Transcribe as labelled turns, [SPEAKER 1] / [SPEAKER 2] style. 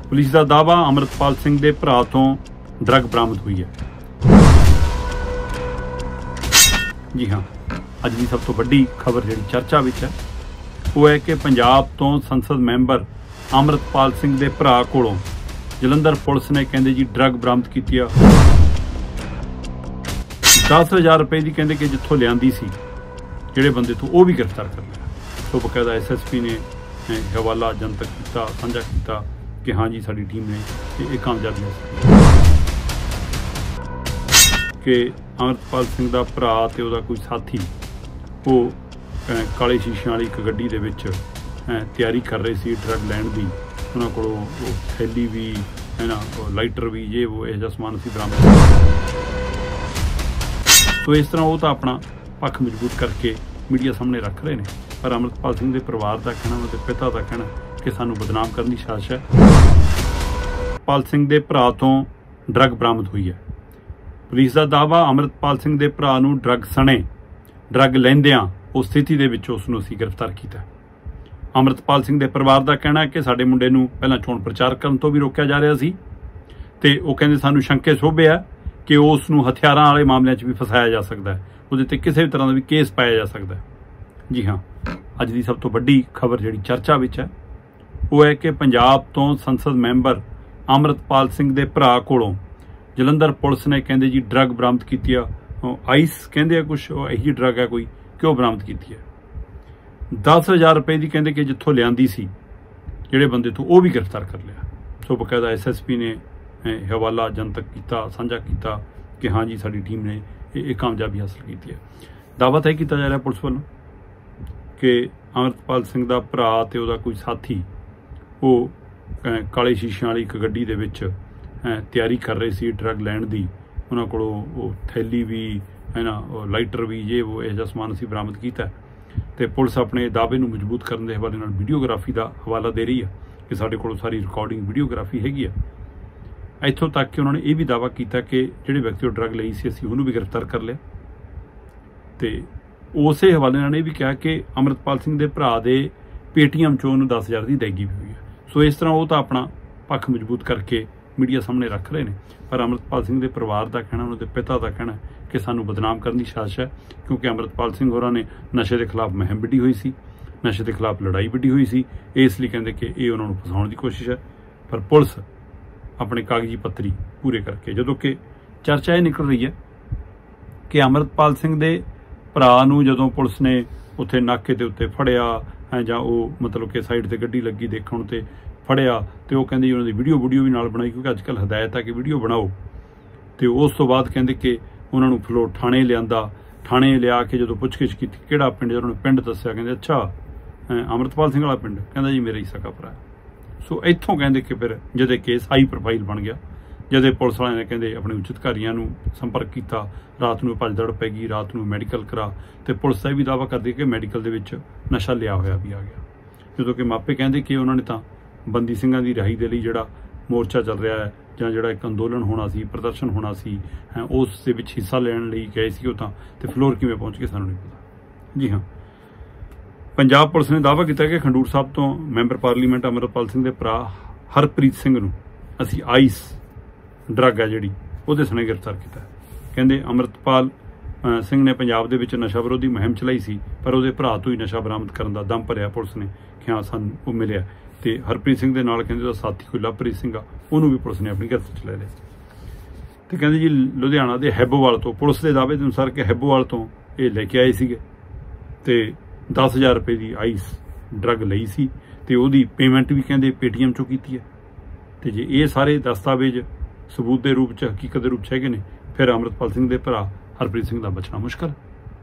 [SPEAKER 1] Police का दावा अमृतपाल सिंह के भरा तो ड्रग बरामद हुई है। जी हाँ, अज की सब तो वड्डी खबर जी चर्चा में है वो है कि पंजाब तो संसद मैंबर अमृतपाल सिंह के भरा कोलों जलंधर पुलिस ने कहते जी ड्रग बरामद की 10,000 रुपए की कहते कि जिथों लियांदी सी जिहड़े बंदे तो वह भी गिरफ्तार कर लिया। तो बकायदा SSP ने हवाला जनतक किया, साझा किया कि हाँ जी साडी टीम ने ये कामयाबी हासिल कि अमृतपाल सिंह का भरा ते उहदा कोई साथी वो काले शीशियां वाली एक गड्डी दे विच तैयारी कर रहे सी ड्रग लैण दी। उन्हां कोलों थैली भी है ना, लाइटर भी, ये वो इहो जिहा समान असीं बरामद। तो इस तरह वो तो अपना पक्ष मजबूत करके मीडिया सामने रख रहे हैं, पर अमृतपाल सिंह के परिवार का कहना, उनके पिता का कहना कि सानू बदनाम करने की साजिश है। अमृतपाल सिंह के भरा तो ड्रग बरामद हुई है। पुलिस का दावा अमृतपाल सिंह के भरा नूं ड्रग सने ड्रग लैंदियां उस स्थिति दे विच उसनूं असीं गिरफ्तार किया। अमृतपाल सिंह के परिवार का कहना है कि साडे मुंडे नूं पहलां चोण प्रचार करन तो भी रोकिया जा रहा सी ते वो कहंदे सानूं शंके शोभे है कि उसनूं हथियारां वाले मामलों च भी फसाया जा सकता है, उहदे ते किसी भी तरह का भी केस पाया जा सकता है। जी हाँ, अज की सब तो वड्डी खबर जी चर्चा में है वो है कि पंजाब तो संसद मैंबर अमृतपाल सिंह के भरा कोलों जलंधर पुलिस ने कहते जी ड्रग बरामद की आइस कहते कुछ यही ड्रग है कोई क्यों बरामद की है। 10,000 रुपए की कहते कि जिथों लियांदी सी जिहड़े बंदे तो वह भी गिरफ्तार कर लिया। तो बकायदा SSP ने हवाला जनतक किया, साझा किया कि हाँ जी साडी टीम ने ये कामयाबी हासिल की है। दावा तय किया जा रहा पुलिस वालों कि अमृतपाल सिंह का भरा ते उहदा कोई साथी वो काले शीशियां वाली एक गड्डी दे विच तैयारी कर रहे सी ड्रग लैण दी। उन्हां कोलों थैली भी है ना, लाइटर भी, ये वो इहो जिहा समान असीं बरामद किया। तो पुलिस अपने दावे नूं मजबूत करने के हवाले नाल वीडियोग्राफी का हवाला दे रही है कि साडे कोल सारी रिकॉर्डिंग वीडियोग्राफी हैगी है। इत्थों तक कि उन्होंने ये भी दावा किया कि जिहड़े व्यक्ति ड्रग लई सी असीं उहनूं भी गिरफ्तार कर लिया। तो उस हवाले नाल ये भी कहा कि अमृतपाल सिंह के भरा दे पेटीएम चों उहनूं 10,000 की अदायगी भी हुई है। सो इस तरह वो तो अपना पक्ष मजबूत करके मीडिया सामने रख रहे हैं, पर अमृतपाल सिंह के परिवार का कहना, उनके पिता का कहना कि सानू बदनाम करने की साजिश है, क्योंकि अमृतपाल सिंह होरां ने नशे के खिलाफ मुहिम विढ़ी हुई सी, नशे के खिलाफ लड़ाई विढ़ी हुई सी, इसलिए कहते कि ये उन्होंने फसाउण की कोशिश है। पर पुलिस अपने कागजी पत्तरी पूरे करके, जदों कि चर्चा ये निकल रही है कि अमृतपाल सिंह के भरा नूं जदों पुलिस ने उत्थे नाके के उत्ते फड़िया है जां वो मतलब कि साइड ते गड्डी लगी देखण ते फड़िया, तो वो कहंदे उन्होंने वीडियो भी नाल बनाई, क्योंकि अजकल हदायत है कि वीडियो बनाओ। तो उस तो बाद कहंदे कि उन्होंने फ्लोर थाने लिया, थाने लिया के जो पुछगिछ की किहड़ा पिंड, उन्होंने पिंड दस्सिया, कहंदे अच्छा अमृतपाल सिंह वाला पिंड, कहंदा जी मेरा ही सका भरा। सो इत्थों कहंदे कि फिर जदे केस हाई प्रोफाइल बन गया, जदे पुलिस वाले ने कहंदे अपने उच्च अधिकारियों नूं संपर्क किया, रात नूं भज दड़ पैगी, रात नूं मैडिकल करा, तो पुलिस यह भी दावा करती कि मैडिकल दे विच नशा लिया होया भी आ गया। जदों कि मापे कहंदे कि उन्होंने तो बंदी सिंघां दी रिहाई दे लई जिहड़ा मोर्चा चल रहा है जां जिहड़ा एक अंदोलन होना सी, प्रदर्शन होना सी, उस दे विच हिस्सा लैण लई गए सी, तो फ्लोर किवें पहुंच के सानूं नहीं पता। जी हाँ, पंजाब पुलिस ने दावा किया कि खंडूर साहब तो मैंबर पार्लीमेंट अमृतपाल सिंह के भरा हरप्रीत सिंह नूं असीं आइस ड्रग है जिहड़ी उहदे सने गिरफ्तार किया। कहंदे अमृतपाल सिंह ने पंजाब दे विच नशा विरोधी मुहिम चलाई सी, पर उहदे भरा तो ही नशा बरामद करन दा दम भरिया पुलिस ने कि हाँ सानूं वो मिलिया। तो हरप्रीत सिंह के नाल कहंदे साथी कोई लवप्रीत सिंह आ, उहनूं भी पुलिस ने अपनी गिरफ्त च ले लिया। तो कहंदे जी लुधियाना के हैबोवाल तो, पुलिस के दावे के अनुसार कि हैबोवाल तो ये लैके आए सीगे ते 10,000 रुपए की आइस ड्रग लई सी, तो उहदी पेमेंट भी कहंदे पेटीएम चों कीती है। तो जे ये सारे दस्तावेज सबूत के रूप च, हकीकत के रूप च हैगे ने, फिर अमृतपाल सिंह के भरा हरप्रीत सिंह का बचना मुश्किल।